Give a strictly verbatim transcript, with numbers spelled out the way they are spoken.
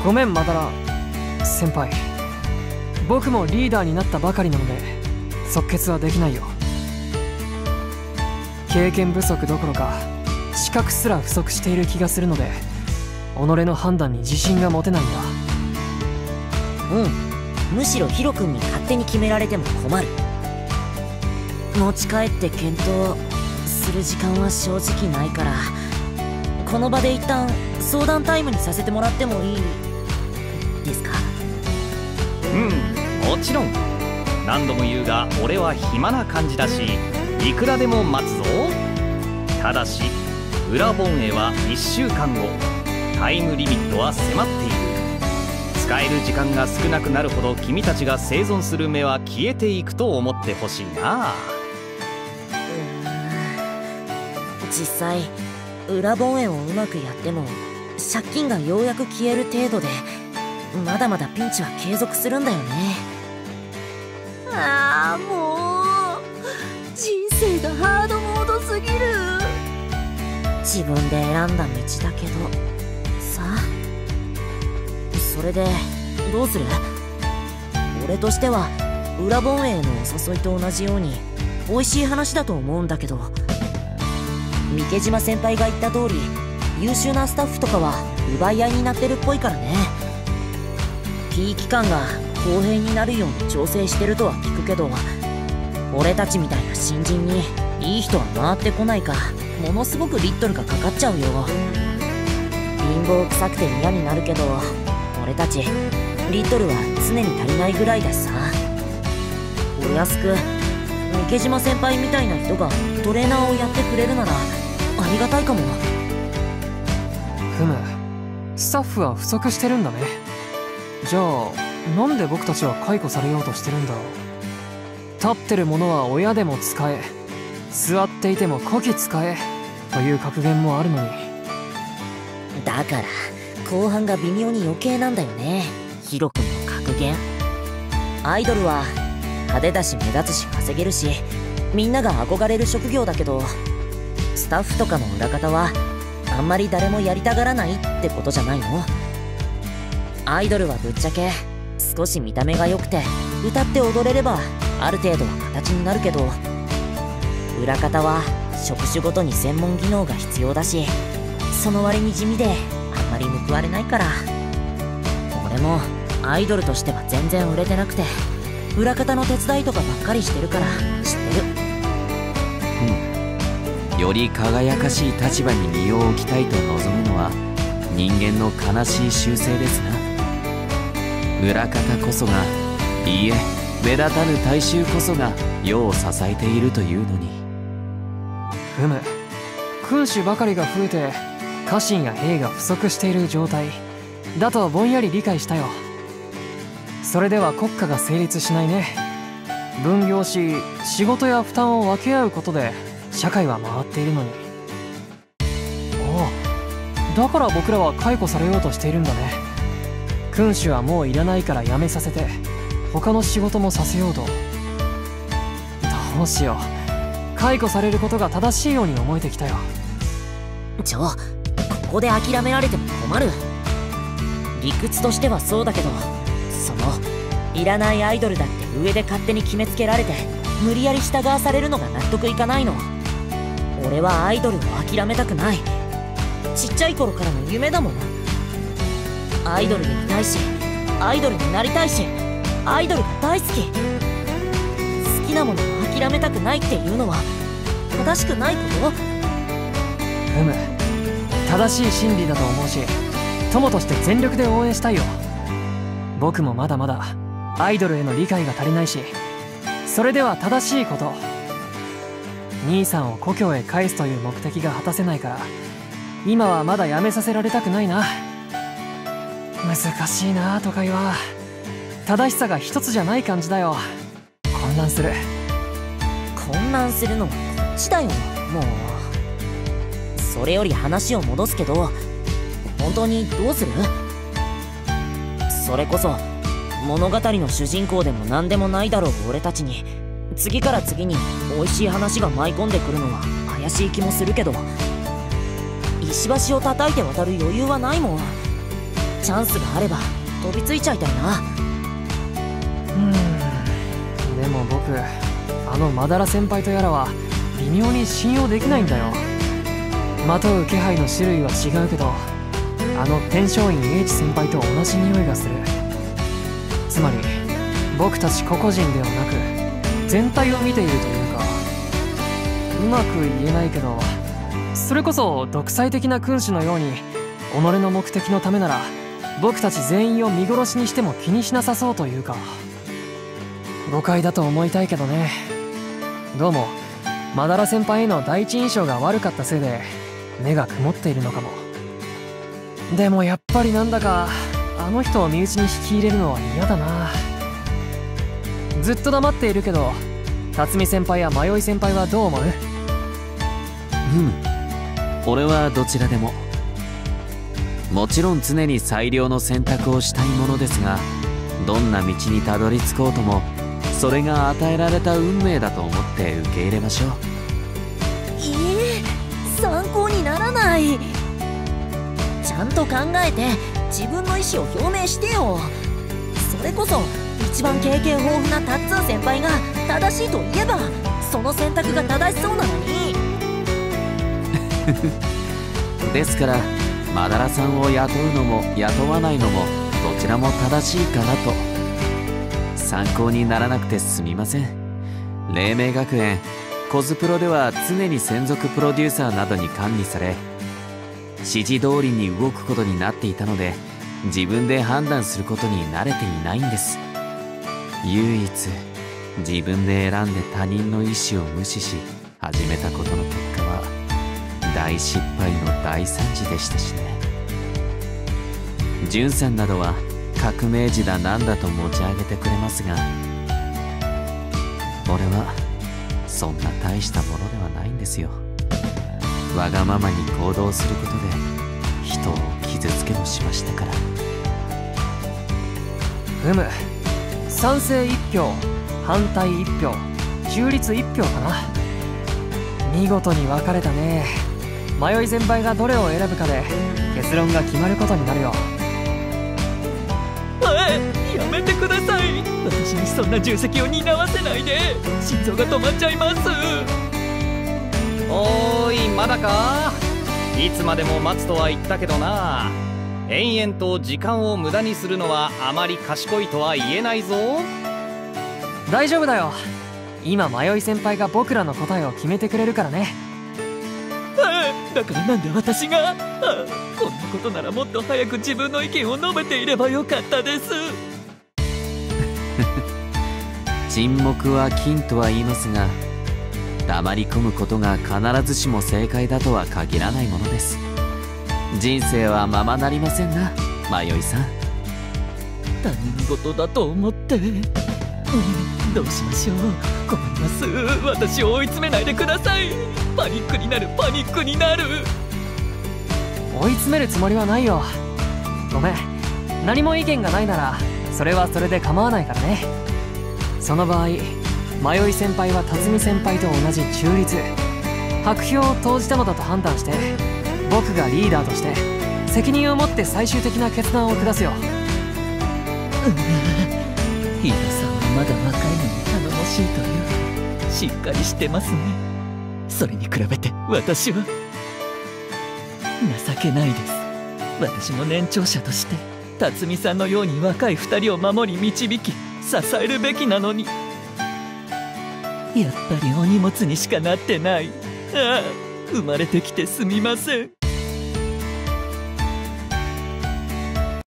ごめんマダラ先輩、僕もリーダーになったばかりなので即決はできないよ。経験不足どころか資格すら不足している気がするので、己の判断に自信が持てないんだ。 うん、むしろヒロ君に勝手に決められても困る。持ち帰って検討する時間は正直ないから、この場で一旦相談タイムにさせてもらってもいいですか？ うん、もちろん。何度も言うが俺は暇な感じだし、いくらでも待つぞ。ただし裏本営はいっしゅうかんご、タイムリミットは迫っている。使える時間が少なくなるほど君たちが生存する目は消えていくと思ってほしいな。 実際裏本営をうまくやっても借金がようやく消える程度で、まだまだピンチは継続するんだよね。ああ、もう人生がハードモードすぎる。自分で選んだ道だけどさ。それでどうする？俺としては裏本営のお誘いと同じように美味しい話だと思うんだけど、三毛島先輩が言った通り優秀なスタッフとかは奪い合いになってるっぽいからね。P 期間が公平になるように調整してるとは聞くけど、俺たちみたいな新人にいい人は回ってこないか、ものすごくリットルがかかっちゃうよ。貧乏臭くて嫌になるけど、俺たちリットルは常に足りないぐらいだしさ。お安く三毛島先輩みたいな人がトレーナーをやってくれるならありがたいかも。 ふむ、スタッフは不足してるんだね。じゃあなんで僕たちは解雇されようとしてるんだろう。立ってるものは親でも使え、座っていてもこき使えという格言もあるのに。 だから後半が微妙に余計なんだよね、ヒロ君の格言。アイドルは派手だし目立つし稼げるし、みんなが憧れる職業だけど、スタッフとかの裏方はあんまり誰もやりたがらないってことじゃないの？アイドルはぶっちゃけ少し見た目が良くて歌って踊れればある程度は形になるけど、裏方は職種ごとに専門技能が必要だし、その割に地味であんまり報われないから。俺もアイドルとしては全然売れてなくて裏方の手伝いとかばっかりしてるから知ってる。 うん、より輝かしい立場に身を置きたいと望むのは人間の悲しい習性ですな。裏方こそが、いいえ目立たぬ大衆こそが世を支えているというのに。 ふむ、君主ばかりが増えて家臣や兵が不足している状態だとぼんやり理解したよ。それでは国家が成立しないね。分業し仕事や負担を分け合うことで社会は回っているのに。おお、だから僕らは解雇されようとしているんだね。君主はもういらないから辞めさせて他の仕事もさせようと。どうしよう、解雇されることが正しいように思えてきたよ。 ちょ、ここで諦められても困る。理屈としてはそうだけど、そのいらないアイドルだって上で勝手に決めつけられて無理やり従わされるのが納得いかないの。俺はアイドルを諦めたくない。ちっちゃい頃からの夢だもん。アイドルにいたいしアイドルになりたいし、アイドルが大好き。好きなものを諦めたくないっていうのは正しくないこと？ ふむ、正しい心理だと思うし、友として全力で応援したいよ。僕もまだまだアイドルへの理解が足りないし、それでは正しいこと、兄さんを故郷へ返すという目的が果たせないから今はまだやめさせられたくないな。難しいな都会は。正しさが一つじゃない感じだよ。混乱する。 混乱するのはこっちだよもう。それより話を戻すけど、本当にどうする？それこそ物語の主人公でも何でもないだろう俺たちに次から次に美味しい話が舞い込んでくるのは怪しい気もするけど、石橋を叩いて渡る余裕はないもん。 チャンスがあれば飛びついちゃいたいな。 うんでも僕あのマダラ先輩とやらは微妙に信用できないんだよ。まとう気配の種類は違うけどあの天璋院英知先輩と同じ匂いがする。つまり僕たち個々人ではなく全体を見ているというか、うまく言えないけどそれこそ独裁的な君主のように己の目的のためなら僕たち全員を見殺しにしても気にしなさそうというか、誤解だと思いたいけどね。どうもマダラ先輩への第一印象が悪かったせいで目が曇っているのかも。でもやっぱりなんだかあの人を身内に引き入れるのは嫌だな。ずっと黙っているけど辰巳先輩や迷い先輩はどう思う？ うん俺はどちらでも。もちろん常に最良の選択をしたいものですが、どんな道にたどり着こうともそれが与えられた運命だと思って受け入れましょう。 いえ参考にならない。ちゃんと考えて自分の意思を表明してよ。それこそ一番経験豊富なタッツー先輩が正しいと言えばその選択が正しそうなのにですからマダラさんを雇うのも雇わないのもどちらも正しいかなと。参考にならなくてすみません。黎明学園コズプロでは常に専属プロデューサーなどに管理され指示通りに動くことになっていたので、自分で判断することに慣れていないんです。唯一自分で選んで他人の意思を無視し始めたことの結果は大失敗の大惨事でしたしね。ジュンさんなどは革命児だなんだと持ち上げてくれますが、俺はそんな大したものではないんですよ。わがままに行動することで人を傷つけもしましたから。 ふむ賛成いっぴょう反対いっぴょう中立いっぴょうかな。見事に分かれたね。迷い先輩がどれを選ぶかで結論が決まることになるよ。 やめてください。私にそんな重責を担わせないで。心臓が止まっちゃいます。 おーいまだか。いつまでも待つとは言ったけどな。延々と時間を無駄にするのはあまり賢いとは言えないぞ。 大丈夫だよ。今迷い先輩が僕らの答えを決めてくれるからね。 だからなんで私が。あこんなことならもっと早く自分の意見を述べていればよかったです。 沈黙は金とは言いますが、黙り込むことが必ずしも正解だとは限らないものです。人生はままなりませんな、迷いさん。 他人事だと思って、うん、どうしましょう。困ります。私を追い詰めないでください。パニックになるパニックになる。 追い詰めるつもりはないよ。ごめん、何も意見がないならそれはそれで構わないからね。その場合迷い先輩は辰巳先輩と同じ中立白票を投じたのだと判断して、僕がリーダーとして責任を持って最終的な決断を下すよ。 ヒーローさんはまだ若いのに頼もしいというしっかりしてますね。それに比べて私は情けないです。私も年長者として辰巳さんのように若い二人を守り導き支えるべきなのに、やっぱりお荷物にしかなってない。ああ、生まれてきてすみません。